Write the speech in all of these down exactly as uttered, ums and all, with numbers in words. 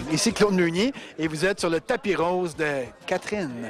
Ici Claude Meunier et vous êtes sur le tapis rose de Catherine.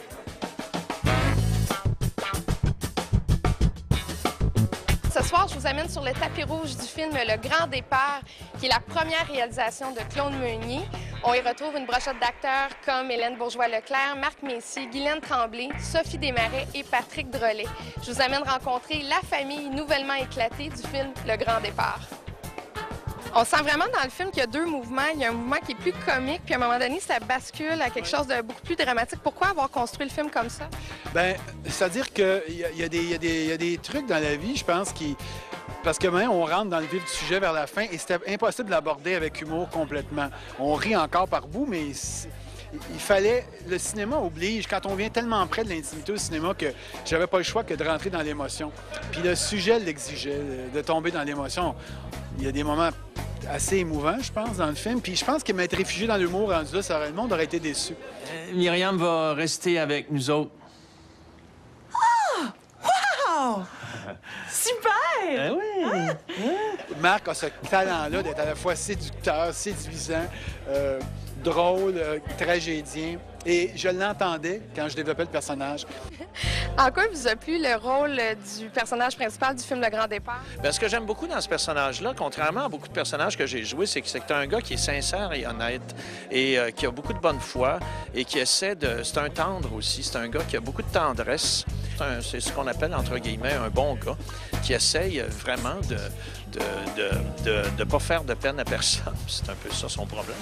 Ce soir, je vous amène sur le tapis rouge du film Le Grand Départ, qui est la première réalisation de Claude Meunier. On y retrouve une brochette d'acteurs comme Hélène Bourgeois-Leclerc, Marc Messier, Guylaine Tremblay, Sophie Desmarais et Patrick Drolet. Je vous amène rencontrer la famille nouvellement éclatée du film Le Grand Départ. On sent vraiment dans le film qu'il y a deux mouvements. Il y a un mouvement qui est plus comique, puis à un moment donné, ça bascule à quelque chose de beaucoup plus dramatique. Pourquoi avoir construit le film comme ça? Bien, c'est-à-dire qu'il y, y, y, y a des trucs dans la vie, je pense, qui... Parce que maintenant, on rentre dans le vif du sujet vers la fin et c'était impossible de l'aborder avec humour complètement. On rit encore par bout, mais il fallait... Le cinéma oblige, quand on vient tellement près de l'intimité au cinéma que j'avais pas le choix que de rentrer dans l'émotion. Puis le sujet l'exigeait, de tomber dans l'émotion. Il y a des moments assez émouvants, je pense, dans le film. Puis je pense que m'être réfugié dans l'humour rendu là, ça, le monde aurait été déçu. Euh, Myriam va rester avec nous autres. Oh! Wow! Super! Ben oui! Ah! Marc a ce talent-là d'être à la fois séducteur, séduisant, euh, drôle, euh, tragédien. Et je l'entendais quand je développais le personnage. En quoi vous a plu le rôle du personnage principal du film Le Grand Départ? Bien, ce que j'aime beaucoup dans ce personnage-là, contrairement à beaucoup de personnages que j'ai joués, c'est que c'est un gars qui est sincère et honnête et euh, qui a beaucoup de bonne foi et qui essaie de... C'est un tendre aussi. C'est un gars qui a beaucoup de tendresse. C'est ce qu'on appelle, entre guillemets, un bon gars qui essaye vraiment de de, de, de, de pas faire de peine à personne. C'est un peu ça son problème.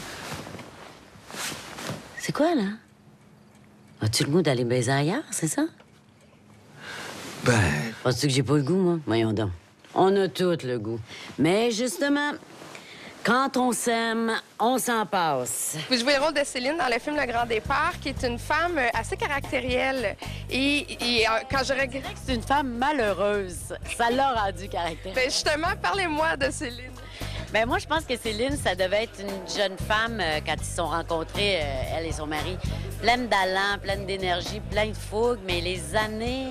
C'est quoi, là? As-tu le goût d'aller baiser ailleurs, c'est ça? Ben... Penses-tu que j'ai pas le goût, moi? Voyons donc. On a tous le goût. Mais justement, quand on s'aime, on s'en passe. Vous jouez le rôle de Céline dans le film Le Grand Départ, qui est une femme assez caractérielle. Et, et euh, quand je regrette... C'est une femme malheureuse. Ça l'a rendu caractérielle. Bien, justement, parlez-moi de Céline. Bien, moi, je pense que Céline, ça devait être une jeune femme euh, quand ils se sont rencontrés, euh, elle et son mari, pleine d'allant, pleine d'énergie, pleine de fougue, mais les années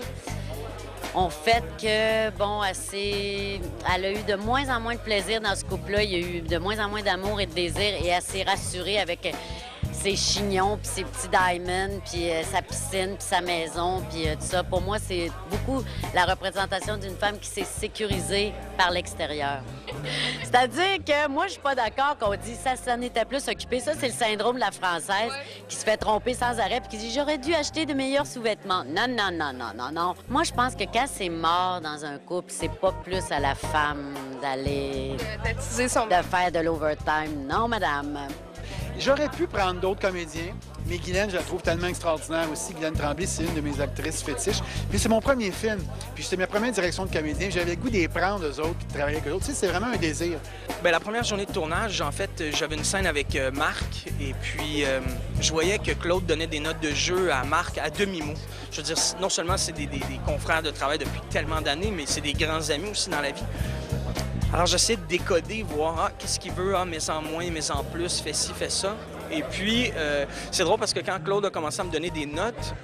ont fait que, bon, elle, s'est... elle a eu de moins en moins de plaisir dans ce couple-là, il y a eu de moins en moins d'amour et de désir, et elle s'est rassurée avec ses chignons, puis ses petits diamonds, puis euh, sa piscine, puis sa maison, puis euh, tout ça. Pour moi, c'est beaucoup la représentation d'une femme qui s'est sécurisée par l'extérieur. C'est-à-dire que moi, je suis pas d'accord qu'on dit ça, ça n'était plus occupé. Ça, c'est le syndrome de la Française qui se fait tromper sans arrêt puis qui dit « J'aurais dû acheter de meilleurs sous-vêtements. » Non, non, non, non, non, non. Moi, je pense que quand c'est mort dans un couple, c'est pas plus à la femme d'aller... d'attiser son... de faire de l'overtime. Non, madame. J'aurais pu prendre d'autres comédiens, mais Guylaine, je la trouve tellement extraordinaire aussi. Guylaine Tremblay, c'est une de mes actrices fétiches. Puis c'est mon premier film, puis c'était ma première direction de comédien. J'avais le goût d'y prendre, eux autres, puis de travailler avec eux autres. Tu sais, c'est vraiment un désir. Bien, la première journée de tournage, en fait, j'avais une scène avec euh, Marc, et puis euh, je voyais que Claude donnait des notes de jeu à Marc à demi-mot. Je veux dire, non seulement c'est des, des, des confrères de travail depuis tellement d'années, mais c'est des grands amis aussi dans la vie. Alors, j'essaie de décoder, voir, ah, qu'est-ce qu'il veut, ah, mets en moins, mets en plus, fais ci, fais ça. Et puis, euh, c'est drôle parce que quand Claude a commencé à me donner des notes,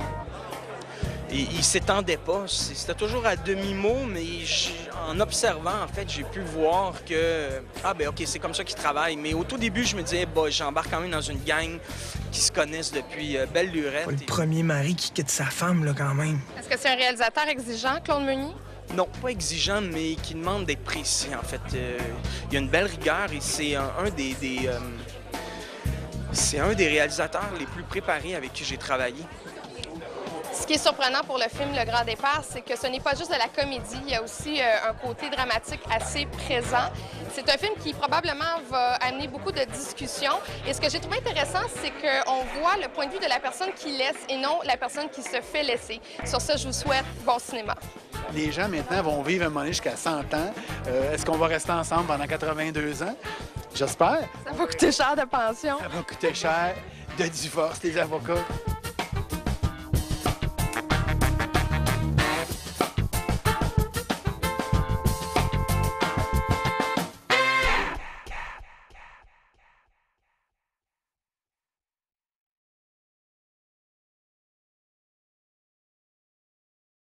il, il s'étendait pas. C'était toujours à demi-mot, mais en observant, en fait, j'ai pu voir que, ah, ben OK, c'est comme ça qu'il travaille. Mais au tout début, je me disais, bah, j'embarque quand même dans une gang qui se connaissent depuis euh, belle lurette. Pas le premier mari qui quitte sa femme, là, quand même. Est-ce que c'est un réalisateur exigeant, Claude Meunier? Non, pas exigeant, mais qui demande d'être précis, en fait. Euh, il y a une belle rigueur et c'est un, un des... des euh, c'est un des réalisateurs les plus préparés avec qui j'ai travaillé. Ce qui est surprenant pour le film Le Grand Départ, c'est que ce n'est pas juste de la comédie, il y a aussi euh, un côté dramatique assez présent. C'est un film qui probablement va amener beaucoup de discussions. Et ce que j'ai trouvé intéressant, c'est qu'on voit le point de vue de la personne qui laisse et non la personne qui se fait laisser. Sur ça, je vous souhaite bon cinéma. Les gens, maintenant, vont vivre à un moment donné jusqu'à cent ans. Euh, Est-ce qu'on va rester ensemble pendant quatre-vingt-deux ans? J'espère. Ça va coûter cher de pension. Ça va coûter cher de divorce, les avocats.